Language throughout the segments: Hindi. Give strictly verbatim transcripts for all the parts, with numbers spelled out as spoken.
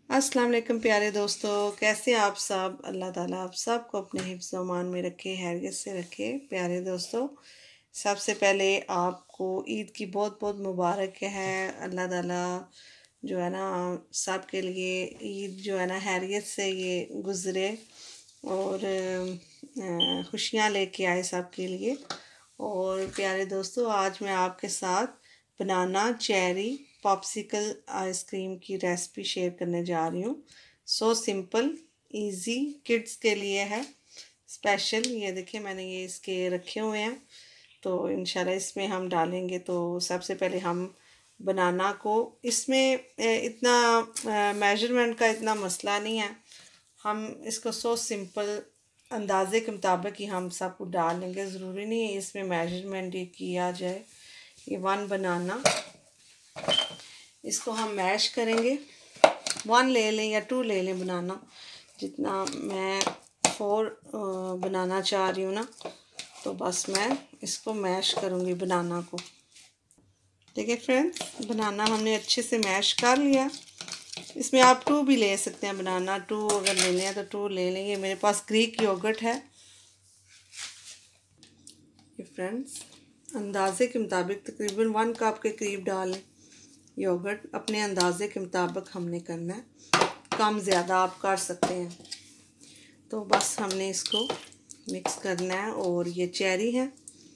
अस्सलाम वालेकुम प्यारे दोस्तों, कैसे आप सब। अल्लाह ताला आप सबको अपने हिफ्ज़ व अमान में रखे, हैरियत से रखे। प्यारे दोस्तों, सबसे पहले आपको ईद की बहुत बहुत मुबारक है। अल्लाह ताला जो है ना सब के लिए ईद जो है ना हैरियत से ये गुज़रे और खुशियाँ लेके आए सब के लिए। और प्यारे दोस्तों, आज मैं आपके साथ बनाना चेरी पॉप्सिकल आइसक्रीम की रेसिपी शेयर करने जा रही हूँ। सो सिंपल इजी, किड्स के लिए है स्पेशल। ये देखिए मैंने ये इसके रखे हुए हैं, तो इंशाल्लाह इसमें हम डालेंगे। तो सबसे पहले हम बनाना को, इसमें इतना मेजरमेंट का इतना मसला नहीं है, हम इसको सो सिंपल अंदाजे के मुताबिक ही हम सब कुछ डाल लेंगे। ज़रूरी नहीं है इसमें मेजरमेंट ही किया जाए। ये वन बनाना, इसको हम मैश करेंगे। वन ले लें या टू ले लें बनाना, जितना मैं फोर बनाना चाह रही हूँ ना, तो बस मैं इसको मैश करूँगी बनाना को। देखिए फ्रेंड्स, बनाना हमने अच्छे से मैश कर लिया। इसमें आप टू भी ले सकते हैं, बनाना टू अगर लेने हैं तो टू ले लेंगे। मेरे पास ग्रीक योगर्ट है। ये फ्रेंड्स अंदाजे के मुताबिक तकरीबन वन कप के करीब डालें। योगर्ट अपने अंदाजे के मुताबिक हमने करना है, कम ज़्यादा आप कर सकते हैं। तो बस हमने इसको मिक्स करना है। और ये चेरी है,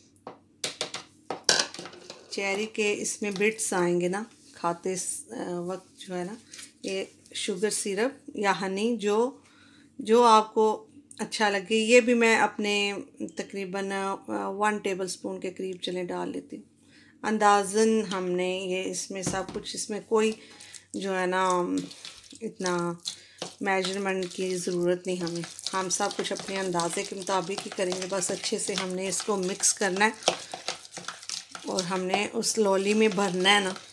चेरी के इसमें बिट्स आएंगे ना खाते वक्त, जो है ना ये शुगर सिरप या हनी, जो जो आपको अच्छा लगे। ये भी मैं अपने तकरीबन वन टेबल स्पून के करीब चले डाल लेती हूँ। अंदाज़न हमने ये इसमें सब कुछ, इसमें कोई जो है ना इतना मेजरमेंट की ज़रूरत नहीं हमें, हम सब कुछ अपने अंदाजे के मुताबिक ही करेंगे। बस अच्छे से हमने इसको मिक्स करना है और हमने उस लॉली में भरना है ना।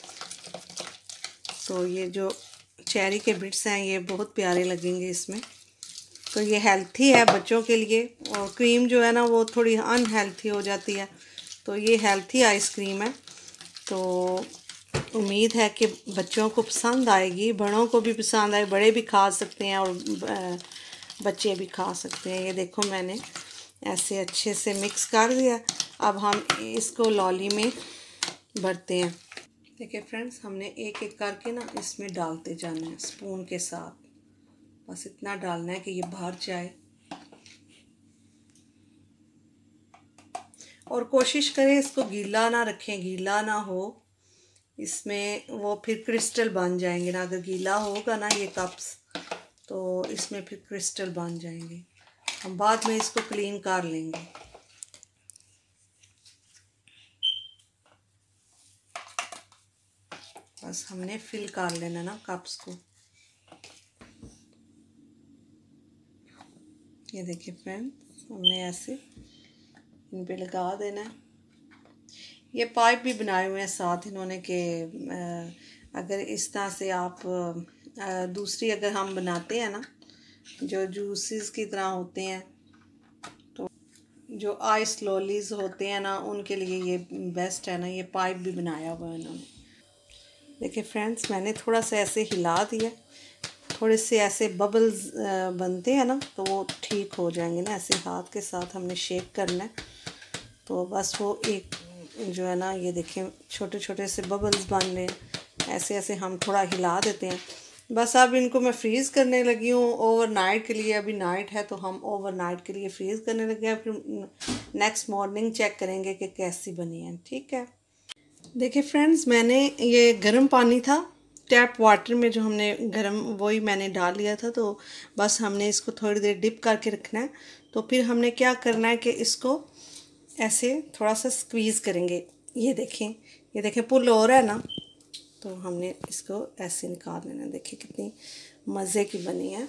तो ये जो चेरी के बिट्स हैं ये बहुत प्यारे लगेंगे इसमें। तो ये हेल्थी है बच्चों के लिए, और क्रीम जो है ना वो थोड़ी अनहेल्थी हो जाती है, तो ये हेल्थी आइसक्रीम है। तो उम्मीद है कि बच्चों को पसंद आएगी, बड़ों को भी पसंद आए। बड़े भी खा सकते हैं और बच्चे भी खा सकते हैं। ये देखो मैंने ऐसे अच्छे से मिक्स कर दिया। अब हम इसको लॉली में भरते हैं। देखिए फ्रेंड्स, हमने एक एक करके ना इसमें डालते जाना है स्पून के साथ। बस इतना डालना है कि ये भर जाए। और कोशिश करें इसको गीला ना रखें, गीला ना हो इसमें, वो फिर क्रिस्टल बन जाएंगे ना। अगर गीला होगा ना ये कप्स, तो इसमें फिर क्रिस्टल बन जाएंगे। हम बाद में इसको क्लीन कर लेंगे। बस हमने फिल कर लेना ना कप्स को। ये देखिए फ्रेंड्स, हमने ऐसे इन पे लगा देना है। ये पाइप भी बनाए हुए हैं साथ इन्होंने कि अगर इस तरह से आप दूसरी अगर हम बनाते हैं ना, जो जूसेस की तरह होते हैं, तो जो आइस लॉलीज होते हैं ना, उनके लिए ये बेस्ट है ना। ये पाइप भी बनाया हुआ है इन्होंने। देखिए फ्रेंड्स, मैंने थोड़ा सा ऐसे हिला दिया, थोड़े से ऐसे बबल्स बनते हैं ना, तो वो ठीक हो जाएंगे ना। ऐसे हाथ के साथ हमने शेक करना है, तो बस वो एक जो है ना, ये देखें छोटे छोटे से बबल्स बन रहे हैं। ऐसे ऐसे हम थोड़ा हिला देते हैं। बस अब इनको मैं फ्रीज़ करने लगी हूँ ओवरनाइट के लिए। अभी नाइट है तो हम ओवरनाइट के लिए फ्रीज़ करने लगे हैं, फिर नेक्स्ट मॉर्निंग चेक करेंगे कि कैसी बनी है। ठीक है, देखिए फ्रेंड्स, मैंने ये गर्म पानी था टैप वाटर में, जो हमने गर्म वही मैंने डाल लिया था। तो बस हमने इसको थोड़ी देर डिप करके रखना है। तो फिर हमने क्या करना है कि इसको ऐसे थोड़ा सा स्क्वीज़ करेंगे। ये देखें, ये देखें पुल हो रहा है ना, तो हमने इसको ऐसे निकाल लेना। देखिए कितनी मज़े की बनी है।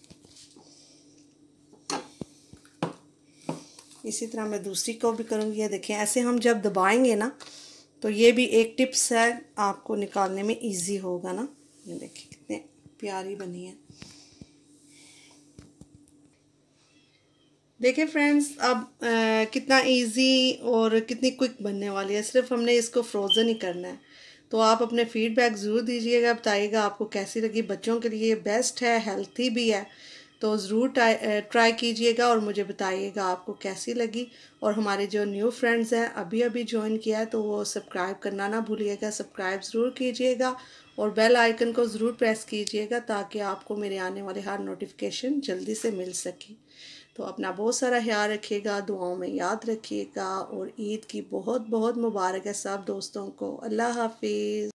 इसी तरह मैं दूसरी को भी करूँगी। ये देखें, ऐसे हम जब दबाएंगे ना, तो ये भी एक टिप्स है, आपको निकालने में इजी होगा ना। ये देखिए कितने प्यारी बनी है। देखिए फ्रेंड्स, अब आ, कितना इजी और कितनी क्विक बनने वाली है। सिर्फ हमने इसको फ्रोज़न ही करना है। तो आप अपने फीडबैक ज़रूर दीजिएगा, बताइएगा आपको कैसी लगी। बच्चों के लिए बेस्ट है, हेल्थी भी है, तो ज़रूर ट्राई ट्राई कीजिएगा और मुझे बताइएगा आपको कैसी लगी। और हमारे जो न्यू फ्रेंड्स हैं अभी अभी ज्वाइन किया है तो वो सब्सक्राइब करना ना भूलिएगा, सब्सक्राइब ज़रूर कीजिएगा और बेल आइकन को ज़रूर प्रेस कीजिएगा ताकि आपको मेरे आने वाले हर नोटिफिकेशन जल्दी से मिल सके। तो अपना बहुत सारा ख्याल रखिएगा, दुआओं में याद रखिएगा और ईद की बहुत बहुत मुबारक है सब दोस्तों को। अल्लाह हाफिज़।